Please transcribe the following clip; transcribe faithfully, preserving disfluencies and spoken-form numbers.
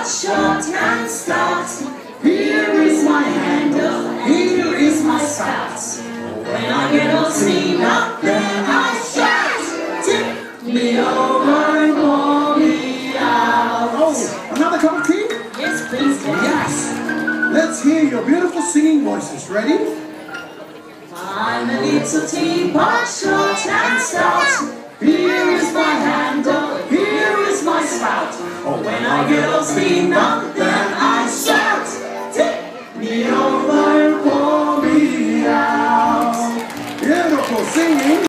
short and stout. Here is my handle, here is my spout. When I get all steamed up, then I shout. Tip me over and pour me out. Oh, another cup of tea? Yes, please, Dad. Yes. Let's hear your beautiful singing voices. Ready? I'm a little teapot, short and stout. Here is my handle, here is my spout. Oh, when I get all steamed up, then